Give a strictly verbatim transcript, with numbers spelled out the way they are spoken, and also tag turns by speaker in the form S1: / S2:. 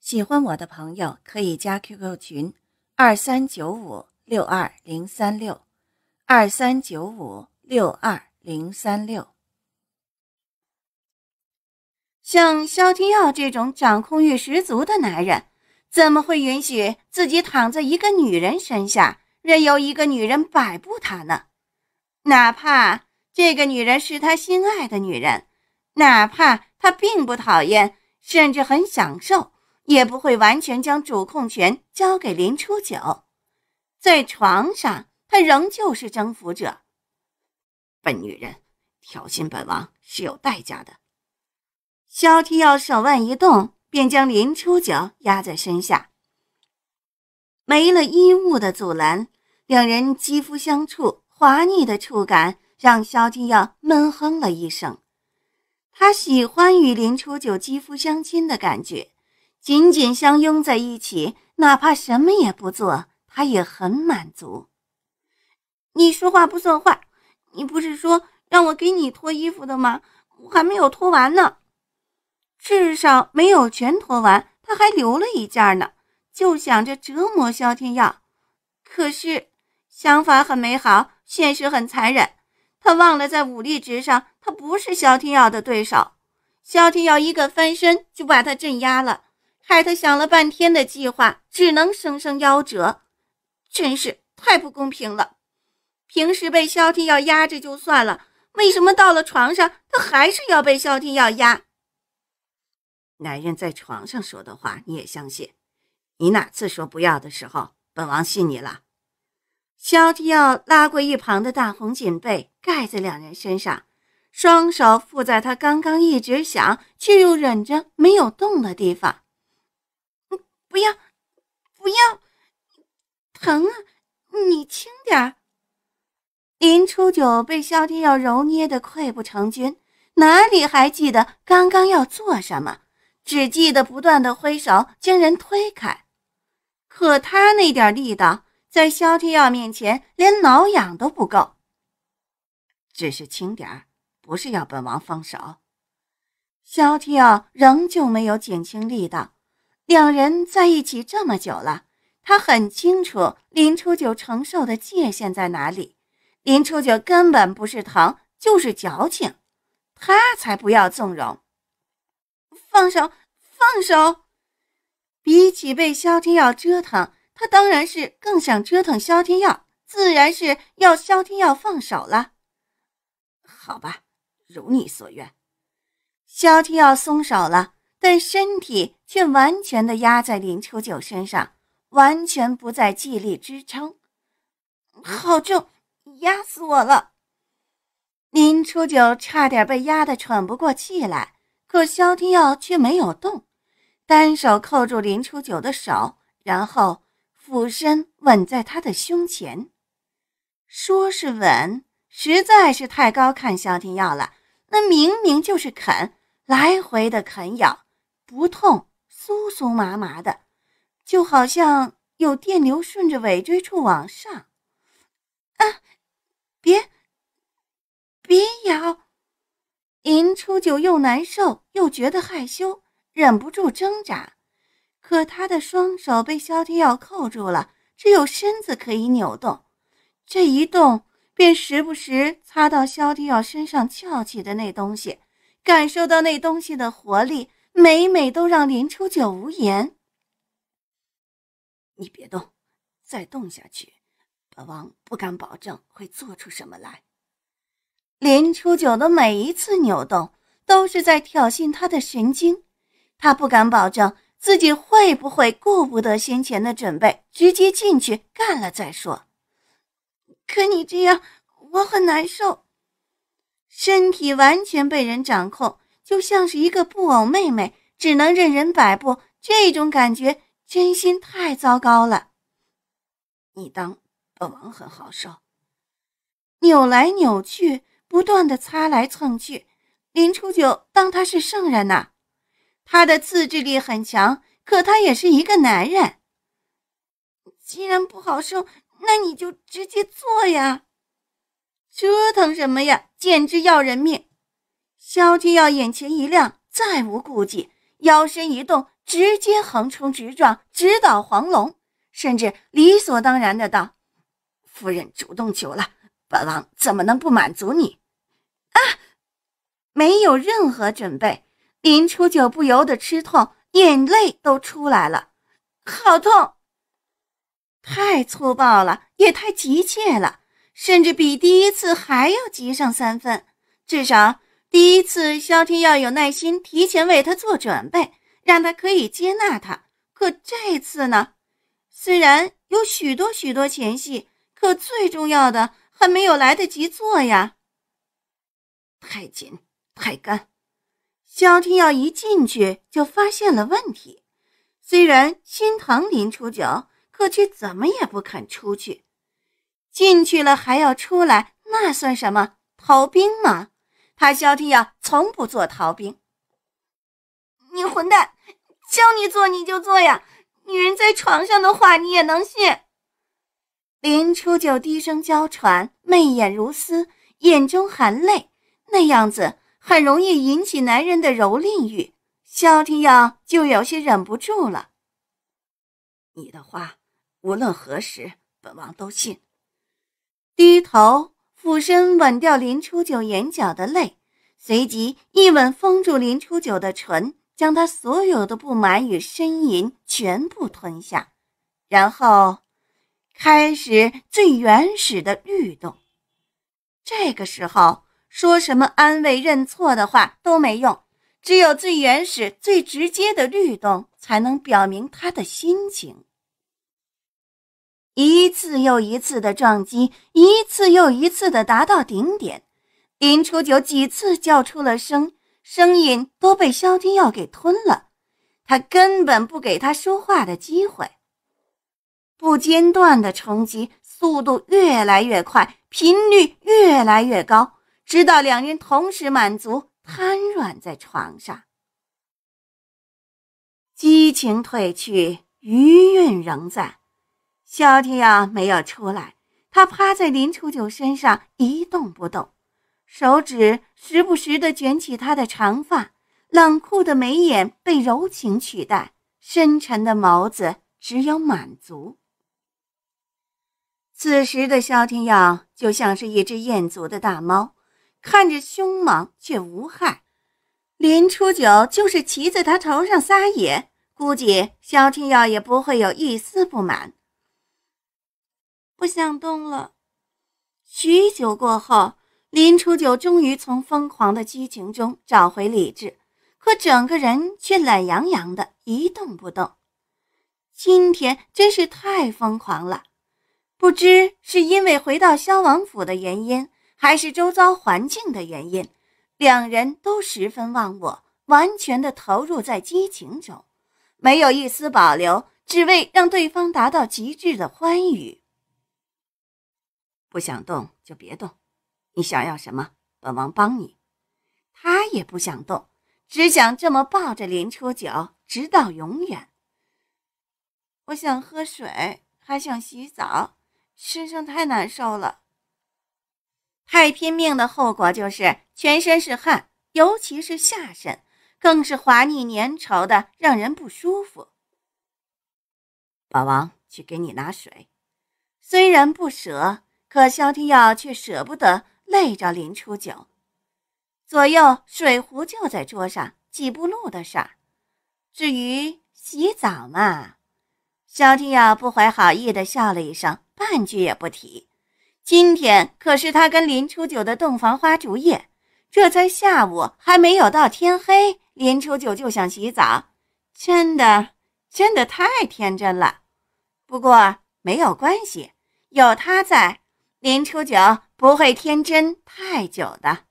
S1: 喜欢我的朋友可以加 Q Q 群二三九五六二零三六，二三九五六二零三六。像萧天耀这种掌控欲十足的男人，怎么会允许自己躺在一个女人身下，任由一个女人摆布他呢？哪怕这个女人是他心爱的女人，哪怕他并不讨厌，甚至很享受，也不会完全将主控权交给林初九。在床上，他仍旧是征服者。
S2: 笨女人，挑衅本王是有代价的。
S1: 萧天耀手腕一动，便将林初九压在身下。没了衣物的阻拦，两人肌肤相触，滑腻的触感让萧天耀闷哼了一声。他喜欢与林初九肌肤相亲的感觉，紧紧相拥在一起，哪怕什么也不做，他也很满足。你说话不算话，你不是说让我给你脱衣服的吗？我还没有脱完呢。至少没有全脱完，他还留了一件呢，就想着折磨萧天耀。可是想法很美好，现实很残忍。他忘了在武力值上，他不是萧天耀的对手。萧天耀一个翻身就把他镇压了，害他想了半天的计划只能生生夭折。真是太不公平了。平时被萧天耀压着就算了，为什么到了床上他还是要被萧天耀压？
S2: 男人在床上说的话你也相信？你哪次说不要的时候本王信你了？
S1: 萧天耀拉过一旁的大红锦被盖在两人身上，双手附在他刚刚一直想却又忍着没有动的地方。不要不要，疼啊，你轻点。林初九被萧天耀揉捏得溃不成军，哪里还记得刚刚要做什么，只记得不断的挥手将人推开。可他那点力道在萧天耀面前连挠痒都不够。
S2: 只是轻点儿，不是要本王放手。
S1: 萧天耀仍旧没有减轻力道。两人在一起这么久了，他很清楚林初九承受的界限在哪里。林初九根本不是疼，就是矫情，他才不要纵容。放手，放手！比起被萧天耀折腾，他当然是更想折腾萧天耀，自然是要萧天耀放手了。
S2: 好吧，如你所愿。
S1: 萧天耀松手了，但身体却完全的压在林初九身上，完全不再尽力支撑。好重，压死我了！林初九差点被压得喘不过气来，可萧天耀却没有动，单手扣住林初九的手，然后俯身吻在他的胸前。说是吻，实在是太高看萧天耀了，那明明就是啃，来回的啃咬，不痛，酥酥麻麻的，就好像有电流顺着尾椎处往上。啊，别别咬！林初九又难受又觉得害羞，忍不住挣扎。可他的双手被萧天耀扣住了，只有身子可以扭动，这一动便时不时擦到萧天耀身上翘起的那东西，感受到那东西的活力，每每都让林初九无言。
S2: 你别动，再动下去本王不敢保证会做出什么来。
S1: 林初九的每一次扭动都是在挑衅他的神经，他不敢保证自己会不会顾不得先前的准备，直接进去干了再说。可你这样我很难受。身体完全被人掌控，就像是一个布偶妹妹，只能任人摆布，这种感觉真心太糟糕了。
S2: 你当本王很好受？
S1: 扭来扭去，不断的擦来蹭去，林初九当他是圣人呐、啊。他的自制力很强，可他也是一个男人。既然不好受，那你就直接做呀。折腾什么呀，简直要人命。萧天耀眼前一亮，再无顾忌，腰身一动， 直接横冲直撞，直捣黄龙，甚至理所当然的道：“
S2: 夫人主动求了，本王怎么能不满足你？”
S1: 啊！没有任何准备，林初九不由得吃痛，眼泪都出来了，好痛！太粗暴了，也太急切了，甚至比第一次还要急上三分。至少第一次萧天耀有耐心提前为他做准备，让他可以接纳他。可这次呢，虽然有许多许多前戏，可最重要的还没有来得及做呀。
S2: 太紧太干，
S1: 萧天耀一进去就发现了问题，虽然心疼林初九，可却怎么也不肯出去。进去了还要出来，那算什么？逃兵吗？他萧天耀从不做逃兵。你混蛋，叫你做你就做呀，女人在床上的话你也能信？林初九低声娇喘，媚眼如丝，眼中含泪，那样子很容易引起男人的蹂躏欲，萧天耀就有些忍不住了。
S2: 你的话无论何时本王都信。
S1: 低头俯身吻掉林初九眼角的泪，随即一吻封住林初九的唇，将他所有的不满与呻吟全部吞下，然后开始最原始的律动。这个时候说什么安慰认错的话都没用，只有最原始最直接的律动才能表明他的心情。一次又一次的撞击，一次又一次的达到顶点，林初九几次叫出了声，声音都被萧天耀给吞了，他根本不给他说话的机会。不间断的冲击，速度越来越快，频率越来越高，直到两人同时满足，瘫软在床上。激情褪去，余韵仍在。萧天耀没有出来，他趴在林初九身上一动不动，手指时不时地卷起他的长发，冷酷的眉眼被柔情取代，深沉的眸子只有满足。此时的萧天耀就像是一只厌足的大猫，看着凶猛却无害。林初九就是骑在他头上撒野，估计萧天耀也不会有一丝不满。不想动了。许久过后，林初九终于从疯狂的激情中找回理智，可整个人却懒洋洋的一动不动。今天真是太疯狂了，不知是因为回到萧王府的原因，还是周遭环境的原因，两人都十分忘我，完全的投入在激情中，没有一丝保留，只为让对方达到极致的欢愉。
S2: 不想动就别动，你想要什么，本王帮你。
S1: 他也不想动，只想这么抱着林初九直到永远。我想喝水，还想洗澡，身上太难受了。太拼命的后果就是全身是汗，尤其是下身，更是滑腻粘稠的，让人不舒服。
S2: 本王去给你拿水。
S1: 虽然不舍，可萧天耀却舍不得累着林初九。左右水壶就在桌上，几步路的事儿。至于洗澡嘛，萧天耀不怀好意地笑了一声，半句也不提。今天可是他跟林初九的洞房花烛夜，这才下午还没有到天黑，林初九就想洗澡，真的真的太天真了。不过没有关系，有他在，林初九不会天真太久的。